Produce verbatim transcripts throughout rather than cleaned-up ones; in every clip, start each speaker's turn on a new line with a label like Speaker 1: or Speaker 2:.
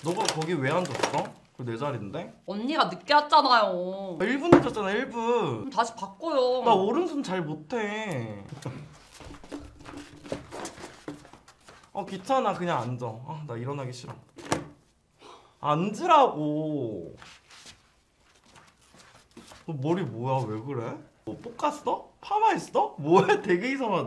Speaker 1: 너가 거기 왜 앉았어? 그 내 자리인데?
Speaker 2: 언니가 늦게 왔잖아요.
Speaker 1: 일 분 늦었잖아 일 분.
Speaker 2: 그럼 다시 바꿔요.
Speaker 1: 나 오른손 잘 못해. 어 귀찮아 그냥 앉아. 아, 나 일어나기 싫어. 앉으라고. 너 머리 뭐야 왜 그래? 뭐 볶았어? 파마했어? 뭐야 되게 이상하다.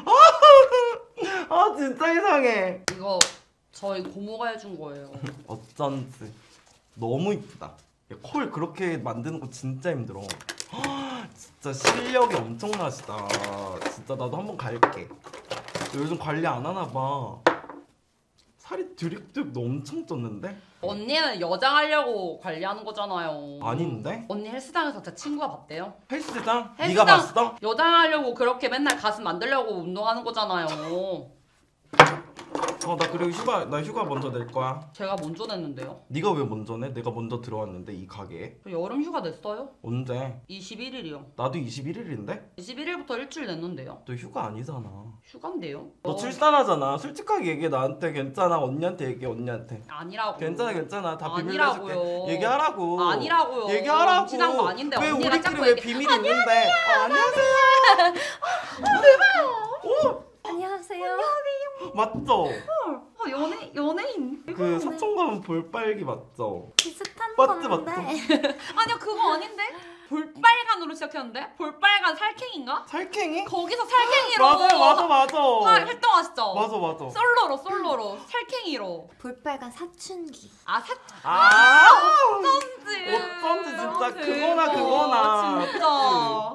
Speaker 1: 아 진짜 이상해.
Speaker 2: 이거 저희 고모가 해준 거예요.
Speaker 1: 어쩐지 너무 이쁘다. 콜 그렇게 만드는 거 진짜 힘들어. 진짜 실력이 엄청나시다. 진짜 나도 한번 갈게. 요즘 관리 안 하나 봐. 살이 드릭드릭 엄청 쪘는데?
Speaker 2: 언니는 여장 하려고 관리하는 거잖아요.
Speaker 1: 아닌데?
Speaker 2: 언니 헬스장에서 제 친구가 봤대요.
Speaker 1: 헬스장?
Speaker 2: 헬스장
Speaker 1: 네가 봤어?
Speaker 2: 여장 하려고 그렇게 맨날 가슴 만들려고 운동하는 거잖아요.
Speaker 1: 어 나 그리고 휴가 나 휴가 먼저 낼 거야.
Speaker 2: 제가 먼저 냈는데요.
Speaker 1: 네가 왜 먼저 내? 내가 먼저 들어왔는데 이 가게에.
Speaker 2: 저 여름 휴가 냈어요.
Speaker 1: 언제?
Speaker 2: 이십일 일이요.
Speaker 1: 나도 이십일 일인데?
Speaker 2: 이십일 일부터 일주일 냈는데요.
Speaker 1: 너 휴가 아니잖아.
Speaker 2: 휴가인데요.
Speaker 1: 너
Speaker 2: 어,
Speaker 1: 출산하잖아. 솔직하게 얘기해 나한테. 괜찮아. 언니한테 얘기해 언니한테.
Speaker 2: 아니라고.
Speaker 1: 괜찮아 괜찮아. 다 비밀로
Speaker 2: 아니라고요.
Speaker 1: 해줄게. 얘기하라고.
Speaker 2: 아니라고요.
Speaker 1: 얘기하라고.
Speaker 2: 임신한 거 아닌데
Speaker 1: 왜
Speaker 2: 언니랑
Speaker 1: 우리끼리
Speaker 2: 자꾸
Speaker 1: 왜
Speaker 2: 얘기-
Speaker 1: 비밀 있는데? 아, 안녕하세요. 오
Speaker 3: 안녕하세요.
Speaker 1: 맞죠?
Speaker 2: 어, 연예 연예인.
Speaker 1: 그 사촌 가면 볼빨기 맞죠?
Speaker 3: 비슷한
Speaker 1: 맞지,
Speaker 3: 건데.
Speaker 2: 아니요 그거 아닌데. 볼빨간으로 시작했는데 볼빨간 살쾡인가?
Speaker 1: 살쾡이?
Speaker 2: 거기서 살쾡이로
Speaker 1: 맞아 맞아 맞아.
Speaker 2: 활- 활동하시죠?
Speaker 1: 맞아 맞아.
Speaker 2: 솔로로 솔로로 살쾡이로.
Speaker 3: 볼빨간 사춘기.
Speaker 2: 아 사.
Speaker 1: 아
Speaker 2: 어쩐지.
Speaker 1: 어쩐지 진짜
Speaker 2: 대박.
Speaker 1: 그거나 그거나.
Speaker 2: 진짜.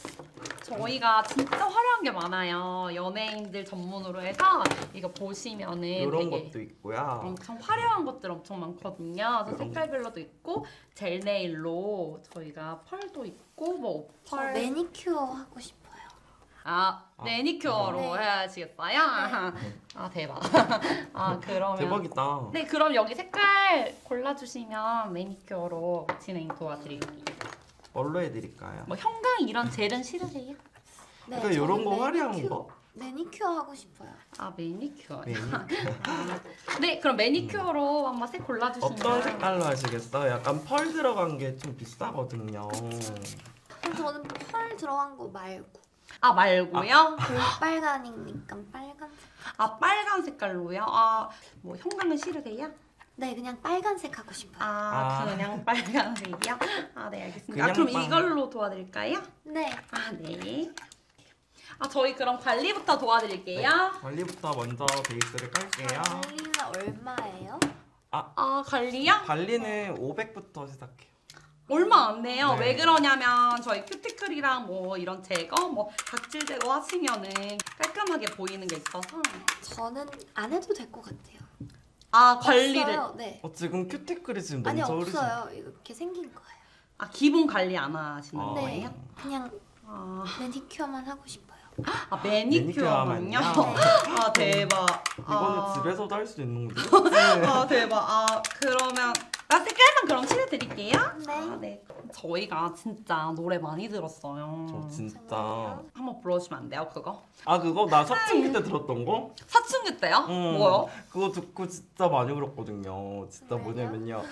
Speaker 2: 저희가 진짜 화려한 게 많아요. 연예인들 전문으로 해서 이거 보시면은
Speaker 1: 이런
Speaker 2: 되게
Speaker 1: 것도 있고요.
Speaker 2: 엄청 화려한 것들 엄청 많거든요. 그래서
Speaker 1: 이런
Speaker 2: 색깔별로도 있고 젤 네일로 저희가 펄도 있고 뭐
Speaker 3: 저
Speaker 2: 오펄.
Speaker 3: 매니큐어 하고 싶어요.
Speaker 2: 아
Speaker 1: 아,
Speaker 2: 매니큐어로
Speaker 3: 네.
Speaker 2: 해야지겠어요? 아 대박. 아 그러면
Speaker 1: 대박이다.
Speaker 2: 네 그럼 여기 색깔 골라주시면 매니큐어로 진행 도와드릴게요.
Speaker 1: 뭘로 해드릴까요?
Speaker 2: 뭐 형광 이런 젤은 싫으세요?
Speaker 3: 네,
Speaker 1: 그러니까 이런
Speaker 3: 저는
Speaker 1: 거 화려한
Speaker 3: 매니큐-
Speaker 1: 거.
Speaker 3: 매니큐어 하고 싶어요.
Speaker 2: 아 매니큐어.
Speaker 1: 매니큐어.
Speaker 2: 네 그럼 매니큐어로 한번 색 골라주시면.
Speaker 1: 어떤 색깔로 하시겠어요? 약간 펄 들어간 게 좀 비싸거든요.
Speaker 3: 그럼 저는 펄 들어간 거 말고
Speaker 2: 아 말고요?
Speaker 3: 볼빨간이니까 빨간색.
Speaker 2: 아 빨간 색깔로요? 아 뭐 형광은 싫으세요?
Speaker 3: 네, 그냥 빨간색 하고 싶어요.
Speaker 2: 아,
Speaker 1: 아.
Speaker 2: 그냥 빨간색이요? 아 네 알겠습니다.
Speaker 1: 그냥
Speaker 2: 아, 그럼
Speaker 1: 빨-
Speaker 2: 이걸로 도와드릴까요?
Speaker 3: 네.
Speaker 2: 아 네. 아 저희 그럼 관리부터 도와드릴게요.
Speaker 1: 네, 관리부터 먼저 베이스를 깔게요.
Speaker 3: 관리는 얼마예요?
Speaker 2: 아 관리요?
Speaker 1: 관리는 오백부터 시작해요.
Speaker 2: 얼마 안 돼요.
Speaker 1: 네.
Speaker 2: 왜 그러냐면 저희 큐티클이랑 뭐 이런 제거, 뭐 각질 제거 하시면은 깔끔하게 보이는 게 있어서.
Speaker 3: 저는 안 해도 될 것 같아요.
Speaker 2: 아 관리를.
Speaker 3: 없어요. 네.
Speaker 1: 어, 지금 큐티클이 지금
Speaker 3: 아니
Speaker 1: 너무 서울이시.
Speaker 3: 없어요. 이렇게 생긴 거예요.
Speaker 2: 아 기본 관리 안 하시는
Speaker 1: 아.
Speaker 3: 네.
Speaker 2: 거예요?
Speaker 3: 그냥
Speaker 2: 아,
Speaker 3: 매니큐어만 하고 싶어요.
Speaker 2: 아 매니큐어만요?
Speaker 1: 매니큐어만요?
Speaker 2: 아 대박.
Speaker 1: 이거는
Speaker 2: 아.
Speaker 1: 집에서도 할 수 있는 거지.
Speaker 2: 아 대박. 아 그러면 아 색깔만 그럼 칠해드릴게요.
Speaker 3: 네.
Speaker 2: 아, 네. 저희가 진짜 노래 많이 들었어요.
Speaker 1: 저 진짜.
Speaker 3: 정말요?
Speaker 2: 한번 불러주시면 안 돼요 그거?
Speaker 1: 아 그거 나 사춘기 때 들었던 거?
Speaker 2: 사춘기 때요?
Speaker 1: 응.
Speaker 2: 뭐요?
Speaker 1: 그거 듣고 진짜 많이 울었거든요. 진짜
Speaker 3: 정말요?
Speaker 1: 뭐냐면요.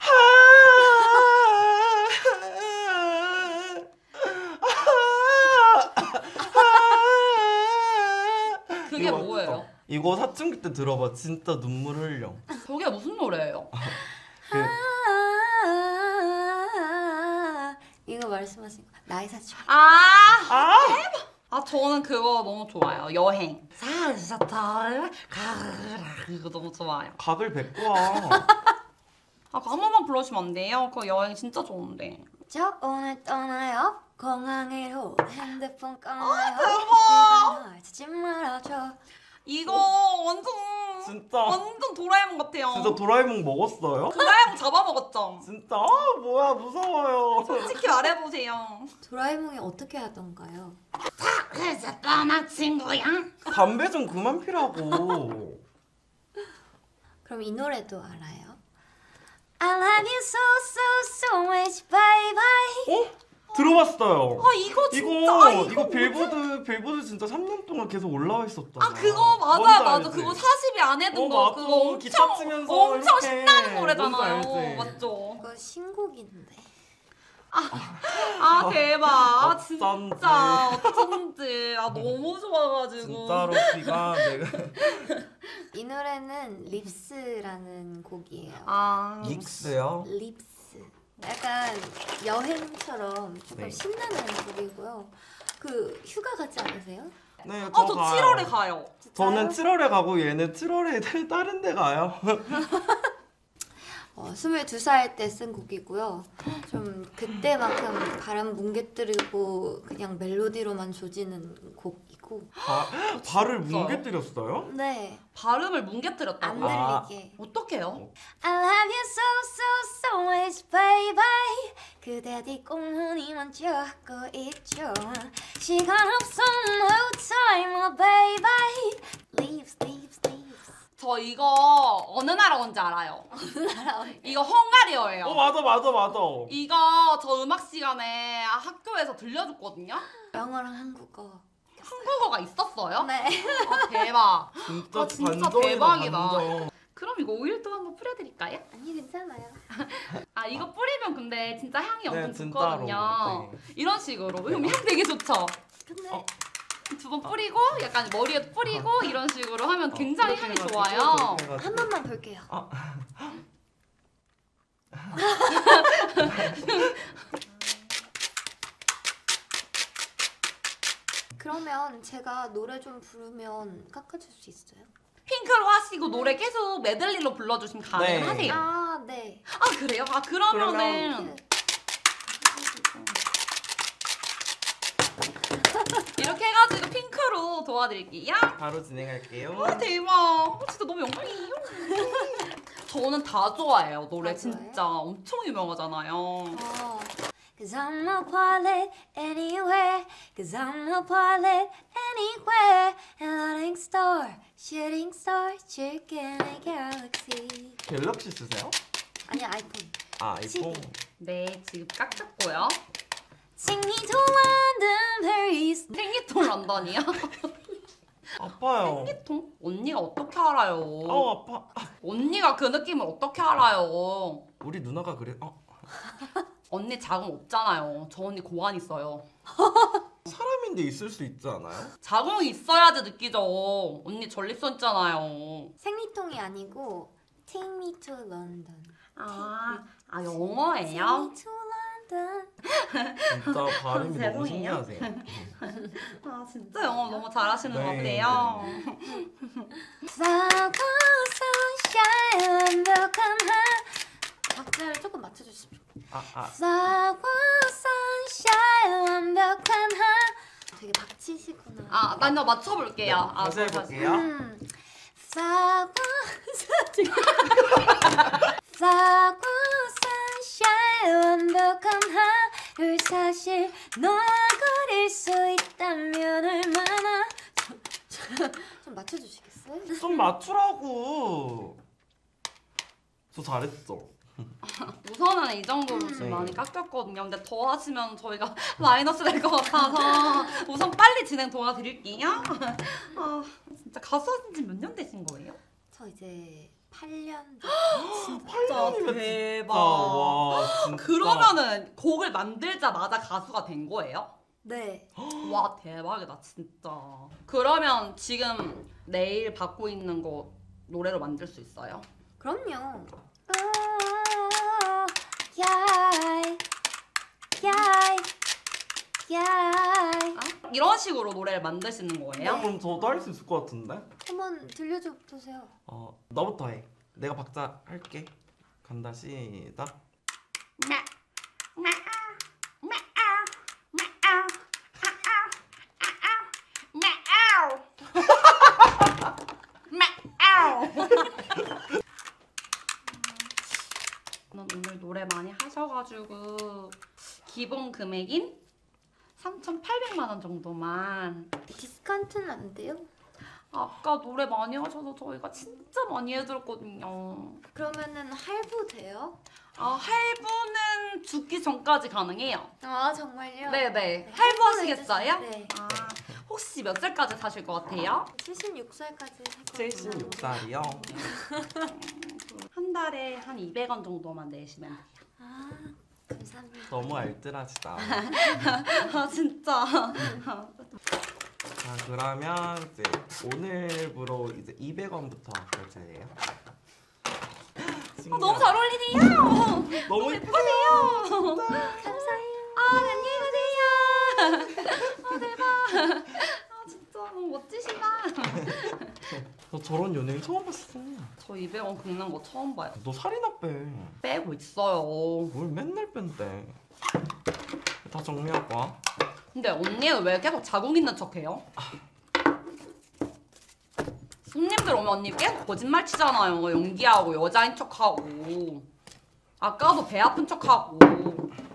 Speaker 2: 그게
Speaker 1: 이거
Speaker 2: 뭐예요?
Speaker 1: 맞죠? 이거 사춘기 때 들어봐. 진짜 눈물 흘려.
Speaker 2: 저게 무슨 노래예요?
Speaker 1: 그
Speaker 3: 아, 이거 말씀하신 거 나의 사춘기.
Speaker 2: 아,
Speaker 1: 아!
Speaker 2: 아 저는 그거 너무 좋아요. 여행. 사사탈 가라 그거 너무 좋아요.
Speaker 1: 각을 뱉고 와.
Speaker 2: 아 그거 한 번만 불러주시면 안 돼요? 그거 여행 진짜 좋은데.
Speaker 3: 저 오늘 떠나요. 공항으로 핸드폰 꺼내요.
Speaker 2: 대박!
Speaker 3: 날 찾지 말아줘.
Speaker 2: 이거 완전
Speaker 1: 진짜.
Speaker 2: 완전 도라에몽 같아요.
Speaker 1: 진짜 도라에몽 먹었어요?
Speaker 2: 도라에몽 잡아먹었죠?
Speaker 1: 진짜? 아 뭐야 무서워요.
Speaker 2: 솔직히 말해보세요.
Speaker 3: 도라에몽이 어떻게 하던가요?
Speaker 2: 그래서 떠나 친구야.
Speaker 1: 담배 좀 그만 피라고.
Speaker 3: 그럼 이 노래도 알아요? I love you so so so much bye bye.
Speaker 1: 어? 들어봤어요.
Speaker 2: 아 이거 진짜
Speaker 1: 이거
Speaker 2: 아,
Speaker 1: 이거
Speaker 2: 뭐지?
Speaker 1: 빌보드 빌보드 진짜 삼 년 동안 계속 올라와 있었다.
Speaker 2: 아 그거 맞아 맞아 그거 사십 위 안에 든
Speaker 1: 어,
Speaker 2: 거
Speaker 1: 맞아.
Speaker 2: 그거
Speaker 1: 기타
Speaker 2: 엄청
Speaker 1: 치면서
Speaker 2: 엄청
Speaker 1: 이렇게.
Speaker 2: 신나는 노래잖아요.
Speaker 1: 뭔지 알지?
Speaker 2: 맞죠?
Speaker 3: 이거 신곡인데.
Speaker 2: 아 대박 아,
Speaker 1: 어쩐지.
Speaker 2: 진짜 어쩐지 아 너무 좋아가지고
Speaker 1: 진짜로 귀가 내가
Speaker 3: 이 노래는 립스라는 곡이에요.
Speaker 2: 아
Speaker 1: 익스요.
Speaker 3: 립스. 약간 여행처럼 조금
Speaker 1: 네.
Speaker 3: 신나는 곡이고요. 그 휴가 가지 않으세요?
Speaker 1: 네,
Speaker 2: 아 저 칠월에 가요.
Speaker 1: 저는
Speaker 3: 진짜요?
Speaker 1: 칠월에 가고 얘는 칠월에 다른 데 가요.
Speaker 3: 어, 스물두 살 때 쓴 곡이고요. 좀 그때만큼 바람 뭉개뜨리고 그냥 멜로디로만 조지는 곡이고.
Speaker 1: 바, 발을
Speaker 2: 진짜요?
Speaker 1: 뭉개뜨렸어요?
Speaker 3: 네,
Speaker 2: 발음을
Speaker 3: 안
Speaker 2: 뭉개뜨렸다고.
Speaker 1: 아.
Speaker 3: 들리게.
Speaker 2: 어떡해요?
Speaker 3: I love you so so so much baby. 그대 뒷공문이 먼저 하고 있죠. 시간 없어 no time oh baby. Leaves leaves leaves.
Speaker 2: 저 이거 어느 나라 온지 알아요.
Speaker 3: 나라
Speaker 2: 이거 헝가리어예요.
Speaker 1: 어 맞아 맞아 맞아.
Speaker 2: 이거 저 음악 시간에 학교에서 들려줬거든요.
Speaker 3: 영어랑 한국어.
Speaker 2: 한국어가 있었어요?
Speaker 3: 네.
Speaker 2: 아 대박.
Speaker 1: 진짜
Speaker 2: 아, 진짜
Speaker 1: 반전이다,
Speaker 2: 대박이다.
Speaker 1: 반전.
Speaker 2: 그럼 이거 오일 동안 한번 뿌려드릴까요?
Speaker 3: 아니 괜찮아요.
Speaker 2: 아 이거 뿌리면 근데 진짜 향이 엄청
Speaker 1: 네, 진짜로.
Speaker 2: 좋거든요.
Speaker 1: 네.
Speaker 2: 이런 식으로. 이거 향 되게 좋죠?
Speaker 3: 근데
Speaker 1: 어.
Speaker 2: 두 번 뿌리고 약간 머리에 뿌리고 이런 식으로 하면
Speaker 1: 어,
Speaker 2: 굉장히
Speaker 1: 그렇게
Speaker 2: 향이
Speaker 1: 해가지고,
Speaker 2: 좋아요.
Speaker 1: 그렇게 해가지고.
Speaker 3: 한 번만 볼게요.
Speaker 1: 아.
Speaker 3: 그러면 제가 노래 좀 부르면 깎아줄 수 있어요?
Speaker 2: 핑크로 하시고 노래 계속 메들리로 불러주시면 가능하세요.
Speaker 1: 네.
Speaker 3: 아 네.
Speaker 2: 아 그래요? 아 그러면은 이렇게 해가지고 핑크로 도와드릴게요.
Speaker 1: 바로 진행할게요.
Speaker 2: 아 대박. 어, 진짜 너무 영광이에요. 저는 다 좋아해요. 노래
Speaker 3: 다 좋아해요?
Speaker 2: 진짜 엄청 유명하잖아요.
Speaker 3: 어. Cause I'm a pilot anywhere. Cause I'm a pilot anywhere. Loading star, shooting star, chicken a galaxy.
Speaker 1: 갤럭시 쓰세요?
Speaker 3: 아니 아이폰.
Speaker 1: 아 아이폰.
Speaker 2: 네 지금 깎았고요.
Speaker 3: Take me to London, Paris.
Speaker 2: 생기통 런던이요?
Speaker 1: 아파요.
Speaker 2: 생기통? 언니가 어떻게 알아요?
Speaker 1: 아 아파.
Speaker 2: 언니가 그 느낌을 어떻게 알아요?
Speaker 1: 우리 누나가 그래. 어.
Speaker 2: 언니 자궁 없잖아요. 저 언니 고환 있어요.
Speaker 1: 사람인데 있을 수 있지 않아요?
Speaker 2: 자궁이 있어야지 느끼죠. 언니 전립선 있잖아요.
Speaker 3: 생리통이 아니고 Take me to London.
Speaker 2: 아, 아
Speaker 3: Take
Speaker 2: 영어예요?
Speaker 3: me to London.
Speaker 1: 진짜 발음이 너무
Speaker 2: 죄송해요.
Speaker 1: 신기하세요.
Speaker 2: 아 진짜 영어 너무 잘하시는 것
Speaker 1: 네.
Speaker 2: 같아요.
Speaker 3: Flower sunshine 완벽한 하 박자를 조금 맞춰주십시오.
Speaker 1: 아 아.
Speaker 3: Flower sunshine 완벽한 하 되게 박치시구나.
Speaker 2: 아, 나 이거 맞춰볼게요.
Speaker 1: 네,
Speaker 2: 아,
Speaker 1: 다시 해볼게요.
Speaker 3: 음. Flower Flower sunshine 완벽한 하늘 사실 너와 그릴 수 있다면 얼마나 좀, 좀, 좀 맞춰주시겠어요?
Speaker 1: 좀 맞추라고. 저 잘했죠.
Speaker 2: 우선은 이 정도로 좀
Speaker 1: 네.
Speaker 2: 많이 깎였거든요. 근데 더 하시면 저희가 마이너스 될 것 같아서 우선 빨리 진행 도와드릴게요. 아, 진짜 가수 하신 지 몇 년 되신 거예요?
Speaker 3: 저 이제 팔 년
Speaker 2: 진짜
Speaker 1: 년이면
Speaker 2: 대박.
Speaker 1: 와 진짜.
Speaker 2: 그러면은 곡을 만들자마자 가수가 된 거예요?
Speaker 3: 네.
Speaker 2: 와 대박이다 진짜. 그러면 지금 내일 받고 있는 거 노래로 만들 수 있어요?
Speaker 3: 그럼요. 야이 야이 야이
Speaker 2: 아? 이런 식으로 노래를 만드시는 거예요?
Speaker 1: 그럼 저도 할 수 있을 것 같은데?
Speaker 3: 한번 들려줘 보세요.
Speaker 1: 어 너부터 해. 내가 박자 할게. 간다 시작.
Speaker 2: 넌 오늘 노래 많이 하셔가지고 기본 금액인 삼천팔백만 원 정도만.
Speaker 3: 디스카운트는 안 돼요?
Speaker 2: 아까 노래 많이 하셔서 저희가 진짜 많이 해드렸거든요.
Speaker 3: 그러면은 할부 돼요?
Speaker 2: 아 할부는 한 죽기 전까지 가능해요.
Speaker 3: 아 정말요?
Speaker 2: 네네. 할부하시겠어요?
Speaker 3: 네.
Speaker 2: 아, 혹시 몇 살까지 사실 것 같아요?
Speaker 3: 칠십육 살까지 살 것 같아요.
Speaker 1: 칠십육 살이요?
Speaker 2: 한 달에 한 이백 원 정도만 내시면 돼요.
Speaker 3: 아 감사합니다.
Speaker 1: 너무 알뜰하시다.
Speaker 2: 아 진짜.
Speaker 1: 자 그러면 이제 오늘부로 이제 이백 원부터 결제해요.
Speaker 2: 아, 너무 잘 어울리네요.
Speaker 1: 너무
Speaker 2: 예쁘세요.
Speaker 3: 감사해요.
Speaker 2: 아 안녕히 계세요. 아 대박. 아 진짜 너무 멋지시다.
Speaker 1: 너 저런 연예인 처음 봤어.
Speaker 2: 저 이백 원 긁는 거 처음 봐요.
Speaker 1: 너 살이나 빼.
Speaker 2: 빼고 있어요.
Speaker 1: 뭘 맨날 뺀대. 다 정리하고 와.
Speaker 2: 근데 언니는 왜 계속 자국 있는 척해요? 손님들 오면 언니 계속 거짓말 치잖아요. 연기하고 여자인 척하고 아까도 배 아픈 척하고